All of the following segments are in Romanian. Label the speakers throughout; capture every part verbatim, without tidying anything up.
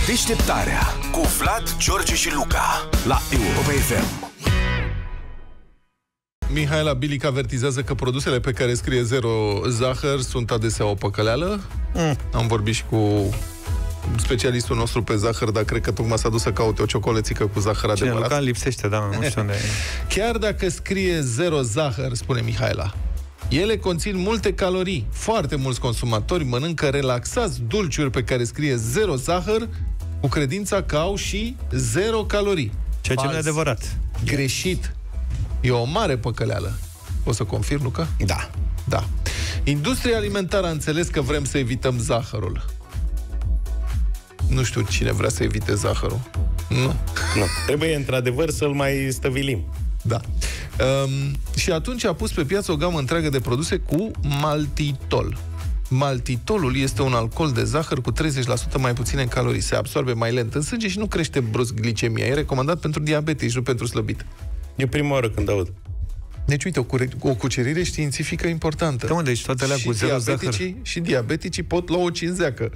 Speaker 1: Deșteptarea cu Vlad, George și Luca la Europa F M.
Speaker 2: Mihaela Bilic avertizează că produsele pe care scrie zero zahăr sunt adesea o păcăleală. Mm. Am vorbit și cu specialistul nostru pe zahăr, dar cred că tocmai s-a dus să caute o ciocolățică cu zahăr
Speaker 3: Cine,
Speaker 2: adevărat.
Speaker 3: Luca lipsește, da, nu știu unde e.
Speaker 2: Chiar dacă scrie zero zahăr, spune Mihaela, ele conțin multe calorii. Foarte mulți consumatori mănâncă relaxați dulciuri pe care scrie zero zahăr, cu credința că au și zero calorii.
Speaker 3: Ceea ce nu e adevărat.
Speaker 2: Greșit. E o mare păcăleală. O să confirm, Luca?
Speaker 4: Da.
Speaker 2: Da. Industria alimentară a înțeles că vrem să evităm zahărul. Nu știu cine vrea să evite zahărul. Nu.
Speaker 4: Nu. Trebuie, într-adevăr, să-l mai stăvilim.
Speaker 2: Da. Um, și atunci a pus pe piață o gamă întreagă de produse cu maltitol. Maltitolul este un alcool de zahăr cu treizeci la sută mai puține calorii. Se absorbe mai lent în sânge și nu crește brusc glicemia. E recomandat pentru diabetici, nu pentru slăbit.
Speaker 4: E prima oară când aud.
Speaker 2: Deci, uite, o, cu- o cucerire științifică importantă.
Speaker 3: Da, mă, deci toate alea
Speaker 2: Și
Speaker 3: cu zero zahăr.
Speaker 2: diabeticii, și diabeticii pot lua o cinzeacă.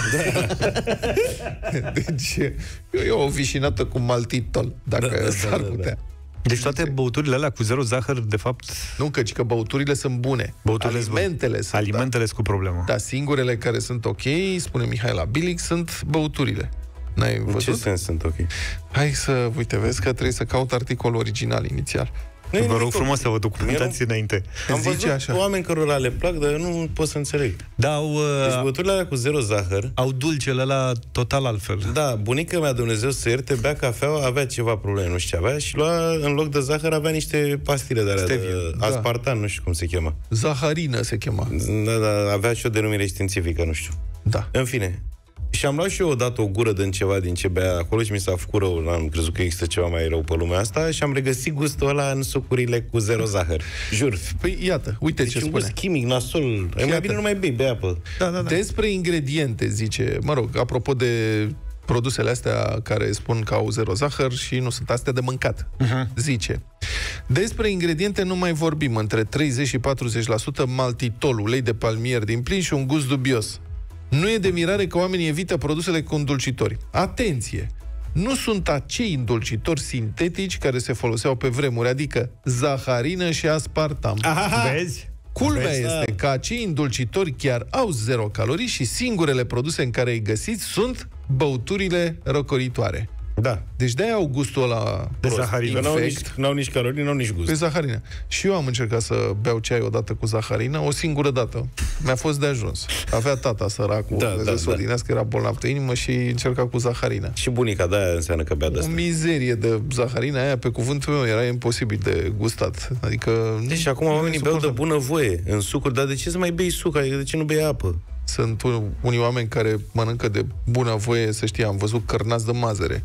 Speaker 2: Deci, e o vișinată cu maltitol, dacă
Speaker 4: Da, da,
Speaker 2: s-ar
Speaker 4: da, da,
Speaker 2: putea.
Speaker 3: Deci toate băuturile alea cu zero zahăr, de fapt,
Speaker 2: Nu, căci că băuturile sunt bune.
Speaker 3: Băuturile sunt bune.
Speaker 2: Alimentele sunt,
Speaker 3: alimentele sunt cu problemă.
Speaker 2: da. Da, singurele care sunt ok, spune Mihaela Bilic, sunt băuturile. N-ai
Speaker 4: În
Speaker 2: văzut?
Speaker 4: ce sens sunt ok?
Speaker 2: Hai să, uite, vezi că trebuie să caut articolul original inițial.
Speaker 4: Nu e
Speaker 3: Vă
Speaker 4: nimic
Speaker 3: rog
Speaker 4: ok.
Speaker 3: frumos să vă documentați înainte.
Speaker 4: Am
Speaker 2: Zice
Speaker 4: văzut
Speaker 2: așa.
Speaker 4: oameni cărora le plac, dar eu nu pot să înțeleg.
Speaker 3: Da, au,
Speaker 4: Deci
Speaker 3: uh,
Speaker 4: băuturile alea cu zero zahăr.
Speaker 3: au dulcele la total altfel.
Speaker 4: Da, bunica mea, Dumnezeu să ierte, bea cafea, avea ceva probleme, nu știu ce avea, și lua, în loc de zahăr, avea niște pastile de alea,
Speaker 3: Stevia.
Speaker 4: de
Speaker 2: Da.
Speaker 4: aspartan, nu știu cum se cheamă.
Speaker 2: Zaharină se chema.
Speaker 4: Da, da, avea și o denumire științifică, nu știu.
Speaker 2: Da.
Speaker 4: În fine. Și am luat și eu odată o gură din ceva din ce bea acolo și mi s-a făcut rău, am crezut că există ceva mai rău pe lumea asta și am regăsit gustul ăla în sucurile cu zero zahăr. Jur.
Speaker 2: Păi iată, uite
Speaker 4: Deci
Speaker 2: ce
Speaker 4: un
Speaker 2: spune.
Speaker 4: gust chimic, nasol. E mai
Speaker 2: Iată.
Speaker 4: bine nu mai bei, bea apă.
Speaker 3: Da, da, da.
Speaker 2: Despre ingrediente, zice, mă rog, apropo de produsele astea care spun că au zero zahăr și nu sunt astea de mâncat, uh-huh. zice. Despre ingrediente nu mai vorbim, între treizeci și patruzeci la sută maltitol, ulei de palmier din plin și un gust dubios. Nu e de mirare că oamenii evită produsele cu îndulcitori. Atenție! Nu sunt acei îndulcitori sintetici care se foloseau pe vremuri, adică zaharină și aspartam.
Speaker 4: Aha!
Speaker 3: Vezi?
Speaker 2: Culmea
Speaker 4: Vezi,
Speaker 2: este
Speaker 4: da.
Speaker 2: că acei îndulcitori chiar au zero calorii și singurele produse în care îi găsiți sunt băuturile răcoritoare.
Speaker 4: Da.
Speaker 2: Deci de-aia au gustul ăla
Speaker 3: De
Speaker 2: prost,
Speaker 3: zaharină.
Speaker 4: Că n-au nici,
Speaker 2: infect.
Speaker 4: n-au nici calorii, n-au nici gust.
Speaker 2: Pe zaharină. Și eu am încercat să beau ceai odată cu zaharină, o singură dată. Mi-a fost de ajuns. Avea tata săracul,
Speaker 4: Da,
Speaker 2: da,
Speaker 4: da,
Speaker 2: da,
Speaker 4: da.
Speaker 2: că era bolnav de inimă și încerca cu zaharină.
Speaker 4: Și bunica de-aia înseamnă că bea de
Speaker 2: O
Speaker 4: asta.
Speaker 2: mizerie de zaharină aia, pe cuvântul meu, era imposibil de gustat. Adică...
Speaker 4: Deci acum oamenii beau de bunăvoie în sucuri, dar de ce să mai bei suc? Adică de ce nu bei apă?
Speaker 2: Sunt un- unii oameni care mănâncă de bună voie, să știi, am văzut cărnați de mazăre.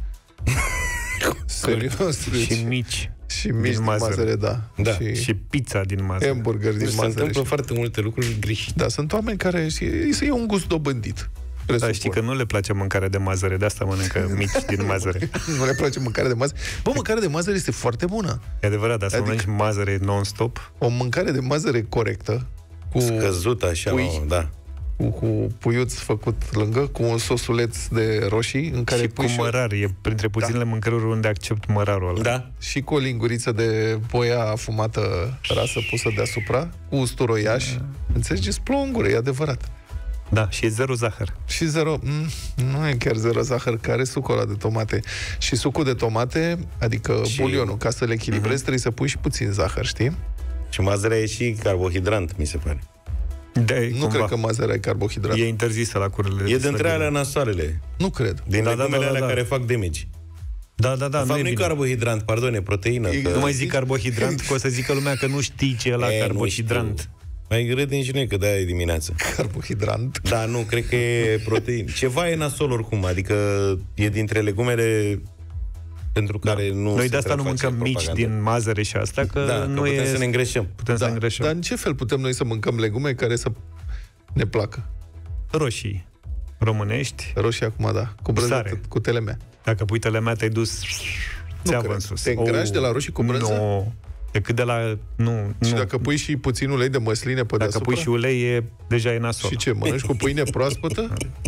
Speaker 2: Serios. Deci,
Speaker 3: Și mici.
Speaker 2: și mici din
Speaker 3: mazăre.
Speaker 2: mazăre, da.
Speaker 4: Da.
Speaker 2: Și,
Speaker 3: Și pizza din mazăre.
Speaker 2: hamburger din
Speaker 4: Deci se
Speaker 2: mazăre.
Speaker 4: întâmplă
Speaker 2: Și...
Speaker 4: foarte multe lucruri greșite.
Speaker 2: Da, sunt oameni care și, e un gust dobândit.
Speaker 3: Da, știi că nu le place mâncarea de mazăre, de asta mănâncă mici din mazăre.
Speaker 2: Nu le place mâncarea de mazăre. Bă, mâncarea de mazăre este foarte bună.
Speaker 3: E adevărat, dar să
Speaker 2: Adică-
Speaker 3: mănânci mazăre non-stop.
Speaker 2: O mâncare de mazăre corectă, cu,
Speaker 4: Scăzut așa,
Speaker 2: pui.
Speaker 4: mamă, da.
Speaker 2: cu, cu puiuț făcut lângă, cu un sosuleț de roșii, în care
Speaker 3: Și
Speaker 2: pui
Speaker 3: cu
Speaker 2: și,
Speaker 3: mărar. E printre puținele mâncăruri unde accept mărarul ăla.
Speaker 4: Da.
Speaker 2: și cu o linguriță de boia afumată rasă pusă deasupra, cu usturoiaș. Da. Înțelegeți? Plongură, e adevărat.
Speaker 3: Da, și e zero zahăr.
Speaker 2: Și zero, mm, nu e chiar zero zahăr, care sucul ăla de tomate. Și sucul de tomate, adică
Speaker 4: Și-
Speaker 2: bulionul, ca să le echilibrezi, uh-huh. trebuie să pui și puțin zahăr, știi?
Speaker 4: Și mazărea e și carbohidrant, mi se pare.
Speaker 3: De,
Speaker 2: Nu
Speaker 3: cumva.
Speaker 2: cred că mazărea e carbohidrat.
Speaker 3: E interzisă la cururile de
Speaker 4: E dintre
Speaker 3: slăbire.
Speaker 4: alea nasoarele.
Speaker 2: Nu cred.
Speaker 4: Din
Speaker 3: Da,
Speaker 4: da,
Speaker 3: da,
Speaker 4: legumele
Speaker 3: da, da,
Speaker 4: alea
Speaker 3: da.
Speaker 4: care fac damage.
Speaker 3: Da, da, da,
Speaker 4: De
Speaker 3: nu
Speaker 4: fapt,
Speaker 3: e
Speaker 4: nu e
Speaker 3: bine.
Speaker 4: carbohidrant, pardon, e proteină.
Speaker 2: E-
Speaker 4: Că...
Speaker 3: Nu mai zic carbohidrant, că o să zică lumea că nu știi ce e la
Speaker 4: E, nu
Speaker 3: carbohidrant.
Speaker 4: știu. Mai râdem și noi că de-aia e dimineață.
Speaker 2: Carbohidrant.
Speaker 4: Da, nu, cred că e protein. Ceva e nasol oricum, adică e dintre legumele pentru care nu
Speaker 3: Noi
Speaker 4: se
Speaker 3: de asta
Speaker 4: prea
Speaker 3: nu
Speaker 4: face
Speaker 3: mâncăm mici
Speaker 4: propagandă.
Speaker 3: din mazăre și asta, că
Speaker 4: Da,
Speaker 3: nu
Speaker 4: că putem
Speaker 3: e...
Speaker 4: să ne îngreșăm.
Speaker 3: Putem să
Speaker 2: Da,
Speaker 3: ne îngreșăm.
Speaker 2: dar în ce fel putem noi să mâncăm legume care să ne placă?
Speaker 3: Roșii românești,
Speaker 2: Roșii acum, da. Cu brânză,
Speaker 3: Sare.
Speaker 2: cu telemea.
Speaker 3: dacă pui telemea, te-ai dus țeavă
Speaker 2: cred.
Speaker 3: în sus.
Speaker 2: Te îngrași de la roșii cu brânză?
Speaker 3: Nu. Decât de la... Nu,
Speaker 2: Și
Speaker 3: nu.
Speaker 2: dacă pui și puțin ulei de măsline pe
Speaker 3: Dacă
Speaker 2: deasupra?
Speaker 3: pui și ulei, e, deja e nasol.
Speaker 2: Și ce, mănânci cu pâine proaspătă?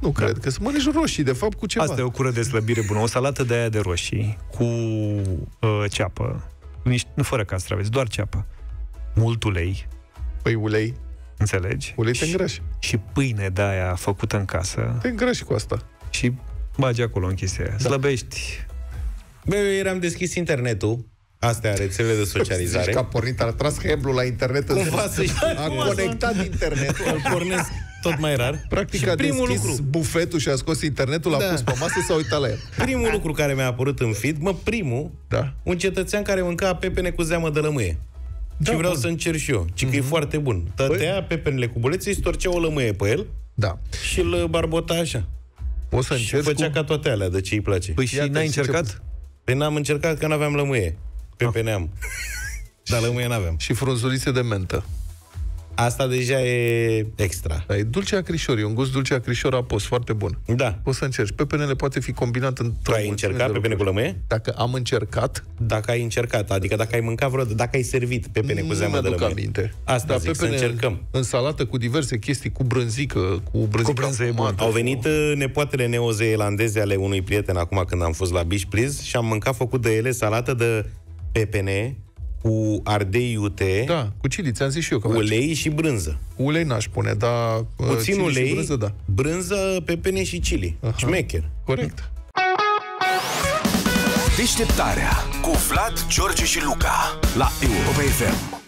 Speaker 2: Nu cred, că să mănânci roșii, de fapt, cu ceva.
Speaker 3: Asta e o cură de slăbire bună. O salată de aia de roșii, cu uh, ceapă, niște, nu fără castraveți, doar ceapă. Mult ulei.
Speaker 2: Păi ulei.
Speaker 3: Înțelegi?
Speaker 2: Ulei te îngrași.
Speaker 3: Și pâine de aia făcută în casă.
Speaker 2: Te îngrași cu asta.
Speaker 3: Și bagi acolo în chestia aia. Da. Slăbești.
Speaker 4: Bă, eu ieri am deschis internetul. Astea, rețelele de socializare.
Speaker 2: Zici că a pornit, a tras heblul la internet.
Speaker 4: Cumva să
Speaker 2: a conectat internetul.
Speaker 4: Îl pornesc tot mai rar.
Speaker 2: Practic
Speaker 4: și
Speaker 2: a
Speaker 4: primul
Speaker 2: deschis
Speaker 4: lucru,
Speaker 2: bufetul și a scos internetul, l-a
Speaker 4: Da.
Speaker 2: pus pe masă și s-a uitat la el.
Speaker 4: primul lucru care mi-a apărut în feed, mă, primul,
Speaker 2: Da.
Speaker 4: un cetățean care mânca pepene cu zeamă de lămâie.
Speaker 2: Da,
Speaker 4: și vreau
Speaker 2: bun.
Speaker 4: să încerc și eu. Ci că e foarte bun. Tătea pepenele cu bulețe, storcea o lămâie pe el
Speaker 2: Da.
Speaker 4: și îl barbota așa.
Speaker 2: O să
Speaker 4: Și
Speaker 2: încerci
Speaker 4: făcea
Speaker 2: cu...
Speaker 4: ca toate alea, de ce îi place.
Speaker 3: Păi și
Speaker 2: Iată,
Speaker 3: n-ai
Speaker 2: și ce
Speaker 3: încercat?
Speaker 4: Păi n-am încercat că n-aveam lămâie. Pepene am. Dar lămâie n-aveam.
Speaker 2: și frunzulițe de mentă.
Speaker 4: Asta deja e extra.
Speaker 2: Da, e dulce acrișor, e un gust dulce acrișor apos, foarte bun.
Speaker 4: Da.
Speaker 2: Poți să încerci. Pepenele poate fi combinat în...
Speaker 4: Tu ai încercat pepene cu lămâie?
Speaker 2: Dacă am încercat,
Speaker 4: Dacă ai încercat, adică dacă ai mâncat vreodată, dacă ai servit pepene cu zeamă
Speaker 2: nu
Speaker 4: de
Speaker 2: mi-aduc
Speaker 4: lămâie.
Speaker 2: aminte.
Speaker 4: Asta
Speaker 2: Da,
Speaker 4: zic, să
Speaker 2: pepene
Speaker 4: încercăm.
Speaker 2: în salată cu diverse chestii, cu brânzică, cu brânzică
Speaker 3: Cu brânză e
Speaker 2: afumată.
Speaker 3: bun.
Speaker 4: Au venit uh, nepoatele neozeelandeze ale unui prieten acum când am fost la Beach Please și am mâncat făcut de ele salată de pepene cu ardei iute,
Speaker 2: Da, cu chili, ți-am zis și eu că merge.
Speaker 4: ulei și brânză.
Speaker 2: Ulei n-aș pune, dar
Speaker 4: Puțin
Speaker 2: chili
Speaker 4: ulei,
Speaker 2: și brânză, da.
Speaker 4: brânză, pepene și chili. Șmecher.
Speaker 2: Corect.
Speaker 1: Deșteptarea cu Vlad, George și Luca la Europa F M.